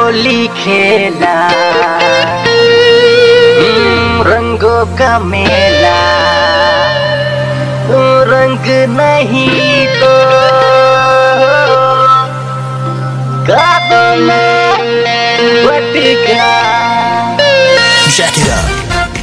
होली खेला रंगों का मेला, रंग नहीं तो कादों में बट गया। Check it out.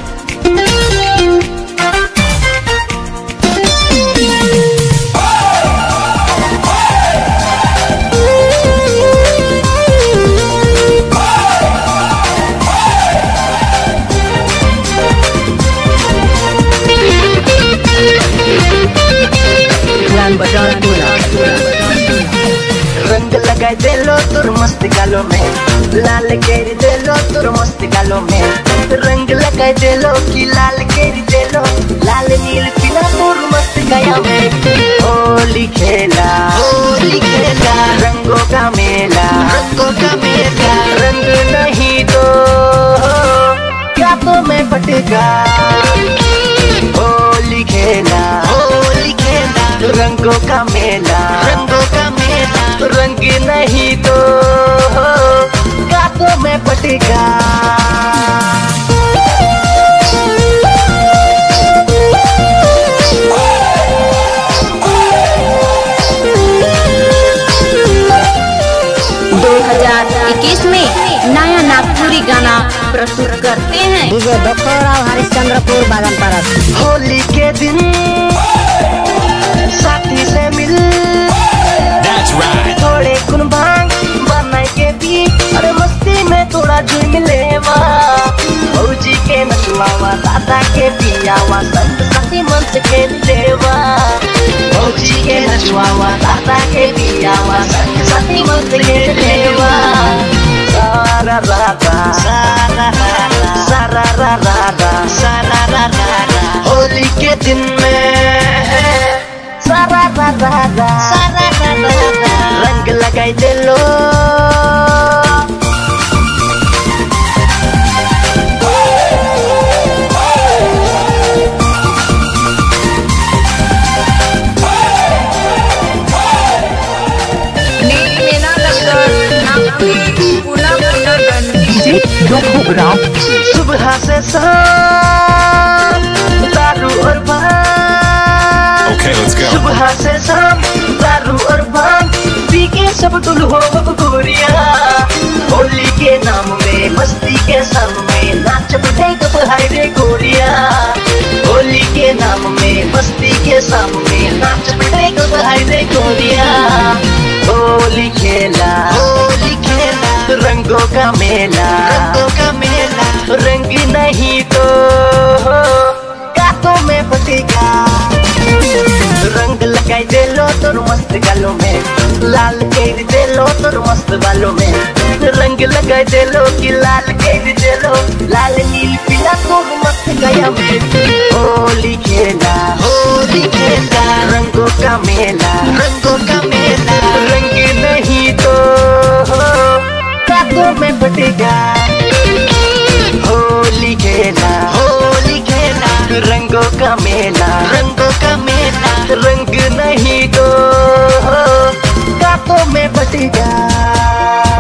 रंग लगाए दे लो तुर मस्त गालों में, लाल केरी दे लो तुर मस्त गालों में। रंग लगाए दे लो कि लाल केरी दे लो, लाल नील पीला तुर मस्त गाया में। होली खेला रंगों का मेला, रंग नहीं तो क्या तो मैं बटेगा। होली खेला रंगों का मेला, रंग नहीं तो गातों में बटेगा। में नया नागपुरी गाना प्रस्तुत करते हैं डीजे बखोराव हरिश्चंद्रपुर बागन पारस। होली के दिन साथी से मिल, That's right. थोड़े कुन भांग बनाए के भी, अरे मस्ती में थोड़ा झूम लेवा। भौजी के नचवावा, दादा के पियावा, संग साथी मन से खेल लेवा। भौजी के नचवावा, दादा के पियावा, संग साथी मन से खेल लेवा। सारा राधा होली के दिन में सारा रंग लगाई दे लो। सुबह से शाम दारू और भांग, Okay, let's go. सुबह से शाम दारू और भांग पी के सब डुल हो गोरिया। होली के नाम में मस्ती के संग में नाच बढ़े कब हाय रे गोरिया। होली के नाम में मस्ती के संग में नाच बढ़े कब हाय रे गोरिया। होली खेला रंगों का मेला, रंग नहीं तो गातों में बटेगा। रंग लगाई दे लो तोर मस्त गालों में, लाल केरी दे लो तोर मस्त बालों में। रंग लगाई दे लो कि लाल केरी दे लो, लाल नील पीला तोर मस्त गाया में। होली खेला रंगों का मेला, रंग नहीं तो गातों में बटेगा। होली खेला रंगों का मेला, रंग नहीं तो गातों में बटेगा।